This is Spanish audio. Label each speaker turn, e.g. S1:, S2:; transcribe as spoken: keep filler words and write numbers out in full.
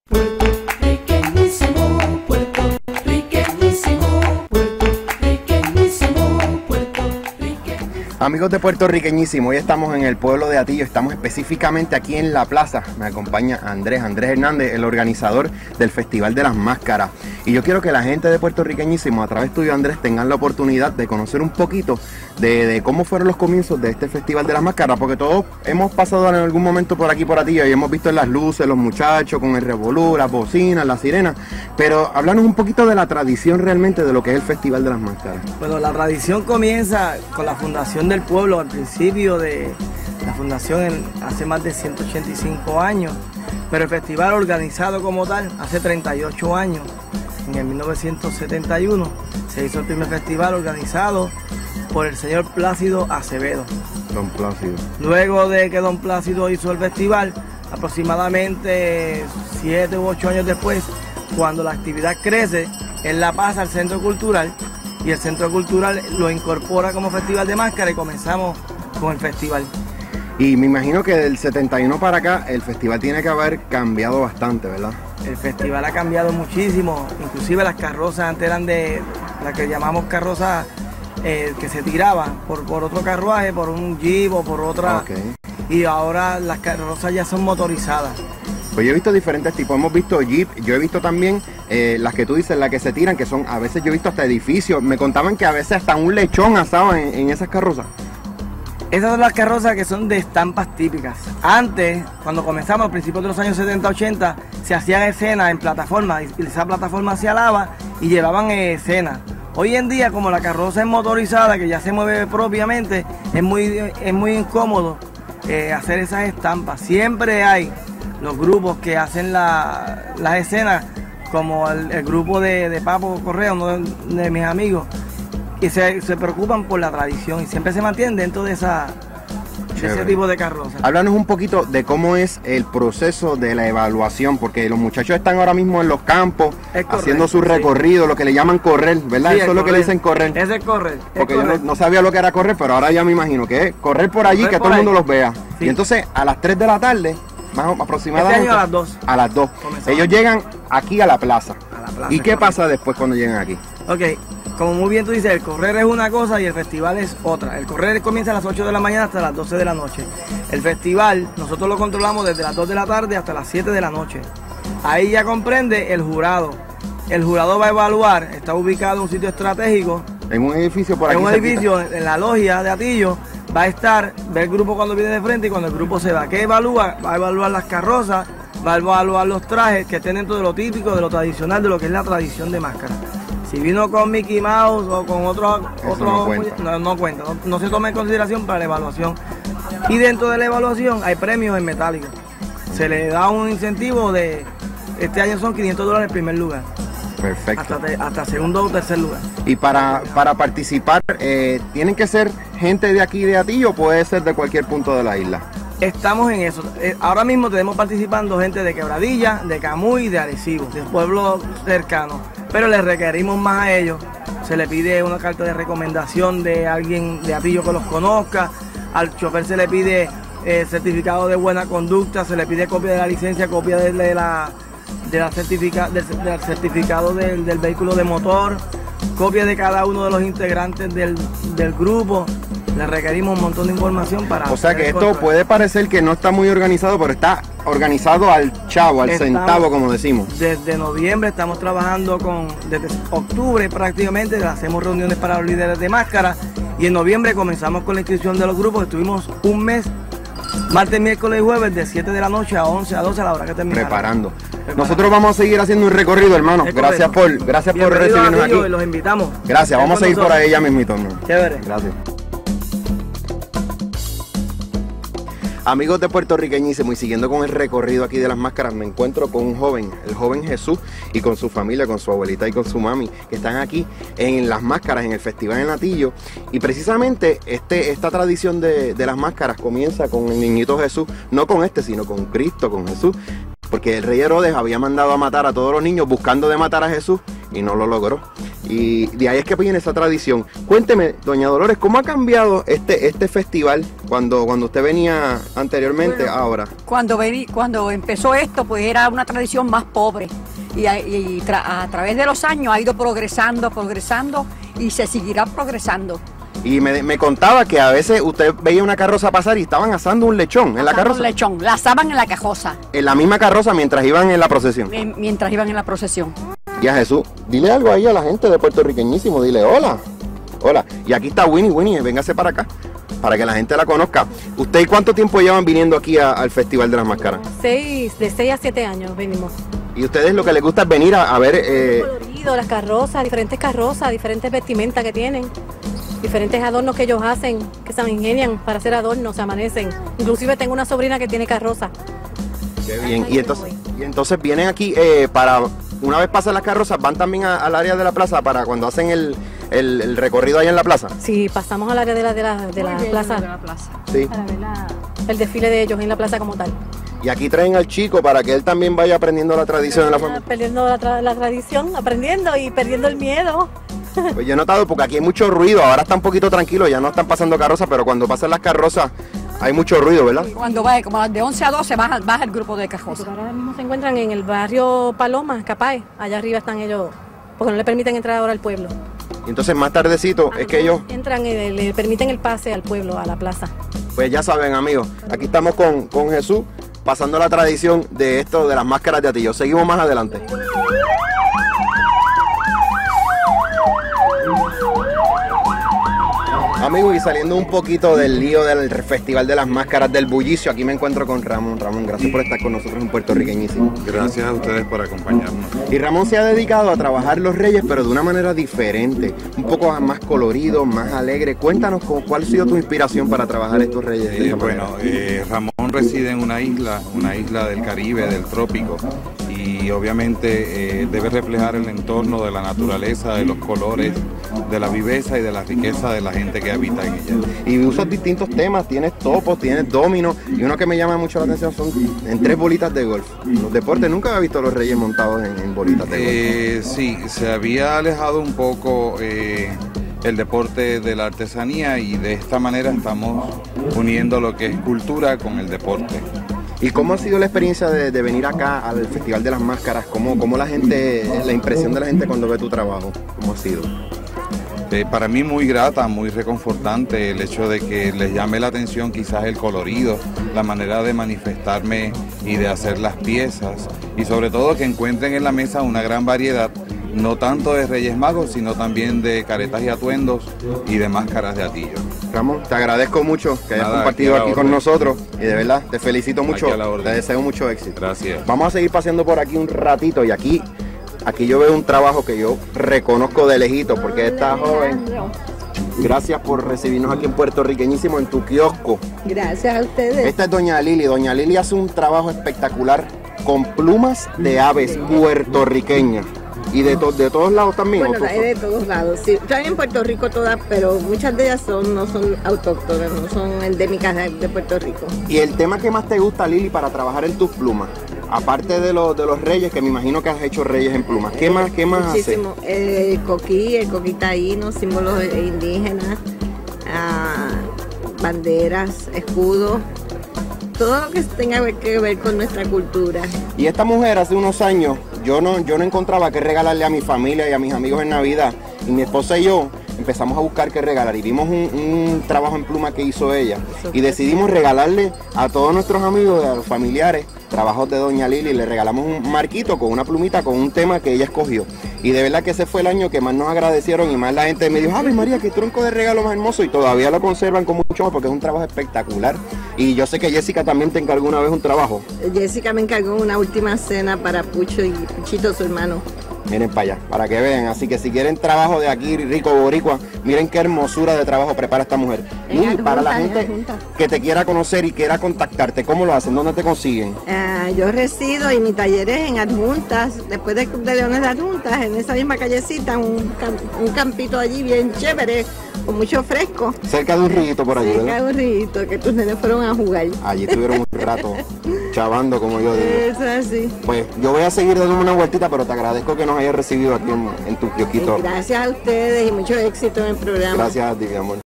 S1: Puertorriqueñísimo, puertorriqueñísimo, puertorriqueñísimo, puertorriqueñísimo.
S2: Amigos de Puertorriqueñísimo, hoy estamos en el pueblo de Atillo, estamos específicamente aquí en la plaza. Me acompaña Andrés, Andrés Hernández, el organizador del Festival de las Máscaras. Y yo quiero que la gente de Puertorriqueñísimo, a través tuyo, Andrés, tengan la oportunidad de conocer un poquito de, de cómo fueron los comienzos de este Festival de las Máscaras, porque todos hemos pasado en algún momento por aquí, por Atillo, y hemos visto las luces, los muchachos con el revolú, las bocinas, las sirenas, pero háblanos un poquito de la tradición realmente de lo que es el Festival de las Máscaras.
S3: Bueno, la tradición comienza con la fundación del pueblo, al principio de la fundación en, hace más de ciento ochenta y cinco años, pero el festival organizado como tal hace treinta y ocho años. En el mil novecientos setenta y uno se hizo el primer festival organizado por el señor Plácido Acevedo.
S2: Don Plácido.
S3: Luego de que don Plácido hizo el festival, aproximadamente siete u ocho años después, cuando la actividad crece, él la pasa al Centro Cultural y el Centro Cultural lo incorpora como Festival de Máscara y comenzamos con el festival.
S2: Y me imagino que del setenta y uno para acá el festival tiene que haber cambiado bastante, ¿verdad?
S3: El festival ha cambiado muchísimo, inclusive las carrozas antes eran de las que llamamos carrozas eh, que se tiraban por, por otro carruaje, por un jeep o por otra,
S2: Okay.
S3: Y ahora las carrozas ya son motorizadas.
S2: Pues yo he visto diferentes tipos, hemos visto jeep, yo he visto también eh, las que tú dices, las que se tiran, que son, a veces yo he visto hasta edificios, me contaban que a veces hasta un lechón asado en, en esas carrozas.
S3: Esas son las carrozas que son de estampas típicas. Antes, cuando comenzamos a principios de los años setenta ochenta, se hacían escenas en plataformas y esa plataforma se alaba y llevaban escenas. Hoy en día, como la carroza es motorizada, que ya se mueve propiamente, es muy, es muy incómodo eh, hacer esas estampas. Siempre hay los grupos que hacen la, las escenas, como el, el grupo de, de Papo Correa, uno de, de mis amigos, y se, se preocupan por la tradición y siempre se mantienen dentro de, esa, de ese tipo de carroza.
S2: Háblanos un poquito de cómo es el proceso de la evaluación, porque los muchachos están ahora mismo en los campos
S3: correcto,
S2: haciendo su recorrido, sí. Lo que le llaman correr, ¿verdad?
S3: Sí,
S2: Eso es lo que le dicen correr.
S3: Ese es correr.
S2: Porque
S3: es
S2: yo no, no sabía lo que era correr, pero ahora ya me imagino que es correr por allí, correr que todo el mundo los vea. Sí. Y entonces a las tres de la tarde, más o aproximadamente.
S3: Este año a las dos.
S2: A las dos. Comenzamos. Ellos llegan aquí a la plaza.
S3: A la plaza.
S2: ¿Y qué pasa después cuando llegan aquí?
S3: Ok. Como muy bien tú dices, el correr es una cosa y el festival es otra. El correr comienza a las ocho de la mañana hasta las doce de la noche. El festival nosotros lo controlamos desde las dos de la tarde hasta las siete de la noche. Ahí ya comprende el jurado. El jurado va a evaluar, está ubicado en un sitio estratégico.
S2: En un edificio por aquí.
S3: En un edificio, en la logia de Atillo, va a estar, ve el grupo cuando viene de frente y cuando el grupo se va. ¿Qué evalúa? Va a evaluar las carrozas, va a evaluar los trajes que estén dentro de lo típico, de lo tradicional, de lo que es la tradición de máscara. Si vino con Mickey Mouse o con otro, otro
S2: no cuenta,
S3: no, no, cuenta no, no se toma en consideración para la evaluación. Y dentro de la evaluación hay premios en metálica. Se le da un incentivo de, este año son quinientos dólares en primer lugar.
S2: Perfecto.
S3: Hasta, hasta segundo o tercer lugar.
S2: Y para, para participar, eh, ¿tienen que ser gente de aquí de Atillo o puede ser de cualquier punto de la isla?
S3: Estamos en eso. Eh, ahora mismo tenemos participando gente de Quebradilla, de Camuy y de Arecibo, de pueblos cercanos. Pero les requerimos más a ellos. Se le pide una carta de recomendación de alguien de Atillo que los conozca. Al chofer se le pide eh, certificado de buena conducta, se le pide copia de la licencia, copia de, de la, de la certifica, del, del certificado del, del vehículo de motor, copia de cada uno de los integrantes del, del grupo. Le requerimos un montón de información para...
S2: O sea que esto puede parecer que no está muy organizado, pero está organizado al chavo, al estamos, centavo, como decimos.
S3: Desde noviembre estamos trabajando con... Desde octubre prácticamente hacemos reuniones para los líderes de máscara y en noviembre comenzamos con la inscripción de los grupos. Estuvimos un mes, martes, miércoles y jueves, de siete de la noche a once, a doce, a la hora que terminamos.
S2: Preparando. Preparando. Nosotros vamos a seguir haciendo un recorrido, hermano. Gracias por, gracias por recibirnos aquí.
S3: Los invitamos.
S2: Gracias, vamos a seguir por ahí ya mismito, hermano.
S3: Chévere.
S2: Gracias. Amigos de Puertorriqueñísimo, y siguiendo con el recorrido aquí de las máscaras, me encuentro con un joven, el joven Jesús, y con su familia, con su abuelita y con su mami, que están aquí en las máscaras, en el Festival en Atillo. Y precisamente este, esta tradición de, de las máscaras comienza con el niñito Jesús, no con este, sino con Cristo, con Jesús, porque el rey Herodes había mandado a matar a todos los niños buscando de matar a Jesús y no lo logró. Y de ahí es que viene esa tradición. Cuénteme, doña Dolores, ¿cómo ha cambiado este, este festival cuando, cuando usted venía anteriormente
S4: Bueno,
S2: a ahora?
S4: Cuando, vení, cuando empezó esto, pues era una tradición más pobre. Y, a, y tra, a través de los años ha ido progresando, progresando y se seguirá progresando.
S2: Y me, me contaba que a veces usted veía una carroza pasar y estaban asando un lechón en la
S4: Asando
S2: carroza.
S4: un lechón, la asaban en la cajosa,
S2: En la misma carroza mientras iban en la procesión.
S4: eh, mientras iban en la procesión.
S2: Y a Jesús, dile algo ahí a la gente de puertorriqueñísimo, dile hola, hola. Y aquí está Winnie, Winnie, véngase para acá, para que la gente la conozca. ¿Usted cuánto tiempo llevan viniendo aquí a- al Festival de las Máscaras?
S5: Seis, de seis a siete años venimos.
S2: Y a ustedes lo que les gusta es venir a, a ver... eh,
S5: Colorido, las carrozas, diferentes carrozas, diferentes vestimentas que tienen, diferentes adornos que ellos hacen, que se ingenian para hacer adornos, se amanecen. Inclusive tengo una sobrina que tiene carroza.
S2: Qué bien. Y entonces, y entonces vienen aquí eh, para... Una vez pasan las carrozas, van también a- al área de la plaza para cuando hacen el, el- el recorrido ahí en la plaza.
S5: Sí, pasamos al área de la, de la, de la plaza
S4: De la plaza.
S2: Sí.
S5: para ver la- el desfile de ellos en la plaza como tal.
S2: Y aquí traen al chico para que él también vaya aprendiendo la tradición de la familia.
S5: Perdiendo la, tra- la tradición, aprendiendo y perdiendo el miedo.
S2: Pues yo he notado porque aquí hay mucho ruido, ahora está un poquito tranquilo, ya no están pasando carrozas, pero cuando pasan las carrozas hay mucho ruido, ¿verdad?
S4: Cuando va, como de once a doce baja, baja el grupo de cajosa.
S5: Ahora mismo se encuentran en el barrio Paloma, Capae. Allá arriba están ellos, porque no le permiten entrar ahora al pueblo.
S2: Y entonces más tardecito es que ellos,
S5: Entran y le, le permiten el pase al pueblo, a la plaza.
S2: pues ya saben amigos, aquí estamos con, con Jesús pasando la tradición de esto de las máscaras de Atillo. Seguimos más adelante. Amigos, y saliendo un poquito del lío del Festival de las Máscaras del Bullicio, aquí me encuentro con Ramón. Ramón, gracias por estar con nosotros en Puertorriqueñísimo.
S6: Gracias a ustedes por acompañarnos.
S2: Y Ramón se ha dedicado a trabajar los Reyes, pero de una manera diferente, un poco más colorido, más alegre. Cuéntanos con- cuál ha sido tu inspiración para trabajar estos Reyes. de
S6: Eh,
S2: esta manera.
S6: bueno, eh, Ramón reside en una isla, una isla del Caribe, del trópico, y obviamente eh, debe reflejar el entorno de la naturaleza, de los colores, de la viveza y de la riqueza de la gente que habita en ella.
S2: Y usas distintos temas, tienes topos, tienes dominos, y uno que me llama mucho la atención son en tres bolitas de golf. Los deportes, nunca había visto a los Reyes montados en, en bolitas de golf.
S6: Eh, sí, se había alejado un poco eh, el deporte de la artesanía y de esta manera estamos uniendo lo que es cultura con el deporte.
S2: ¿Y cómo ha sido la experiencia de, de venir acá al Festival de las Máscaras? ¿Cómo, cómo la gente, la impresión de la gente cuando ve tu trabajo? ¿Cómo ha sido?
S6: Eh, para mí muy grata, muy reconfortante el hecho de que les llame la atención quizás el colorido, la manera de manifestarme y de hacer las piezas y sobre todo que encuentren en la mesa una gran variedad, no tanto de Reyes Magos, sino también de caretas y atuendos y de máscaras de Atillo.
S2: Ramón, te agradezco mucho que hayas
S6: Nada,
S2: compartido
S6: aquí a la
S2: aquí con
S6: orden.
S2: nosotros y de verdad te felicito mucho,
S6: Aquí a la orden.
S2: te deseo mucho éxito.
S6: Gracias.
S2: Vamos a seguir paseando por aquí un ratito y aquí, aquí yo veo un trabajo que yo reconozco de lejito porque esta joven, gracias por recibirnos aquí en Puertorriqueñísimo en tu kiosco.
S7: Gracias a ustedes.
S2: Esta es Doña Lili, Doña Lili hace un trabajo espectacular con plumas de aves puertorriqueñas y de, to- de todos lados también.
S7: Bueno,
S2: ¿o tú-
S7: hay de todos lados. Sí, están en Puerto Rico todas, pero muchas de ellas son, no son autóctonas, no son endémicas de, de Puerto Rico.
S2: Y el tema que más te gusta, Lili, para trabajar en tus plumas, aparte de, los de los reyes, que me imagino que has hecho reyes en plumas, ¿qué más, qué más haces?
S7: Muchísimo. El coquí, el coquí taíno, símbolos indígenas, ah, banderas, escudos, todo lo que tenga que ver con nuestra cultura.
S2: Y esta mujer hace unos años, yo no, yo no encontraba qué regalarle a mi familia y a mis amigos en Navidad. Y mi esposa y yo empezamos a buscar qué regalar y vimos un, un trabajo en pluma que hizo ella. Y decidimos regalarle a todos nuestros amigos y a los familiares trabajos de Doña Lili. Le regalamos un marquito con una plumita con un tema que ella escogió. Y de verdad que ese fue el año que más nos agradecieron y más la gente me dijo, ¡Ave María, qué tronco de regalo más hermoso! Y todavía lo conservan con mucho amor porque es un trabajo espectacular. Y yo sé que Jessica también te encargó una vez un trabajo.
S7: Jessica me encargó una última cena para Pucho y Puchito, su hermano.
S2: Miren para allá, para que vean. Así que si quieren trabajo de aquí, rico boricua, miren qué hermosura de trabajo prepara esta mujer.
S7: En
S2: Y para la
S7: adjunta, en
S2: gente
S7: adjunta.
S2: que te quiera conocer y quiera contactarte, ¿cómo lo hacen? ¿Dónde te consiguen?
S7: Ah, yo resido y mi taller es en Adjuntas, después de, de Leones de Adjuntas, en esa misma callecita, un, cam- un campito allí bien chévere, con mucho fresco.
S2: Cerca de un río por allí,
S7: Cerca
S2: ¿verdad?
S7: de un rito que tus nenes fueron a jugar.
S2: Allí estuvieron un rato chavando, como yo digo.
S7: Eso es así.
S2: Pues yo voy a seguir dando una vueltita, pero te agradezco que nos hayas recibido aquí en, en tu kiosquito.
S7: Gracias a ustedes y mucho éxito en el programa.
S2: Gracias a ti, mi amor.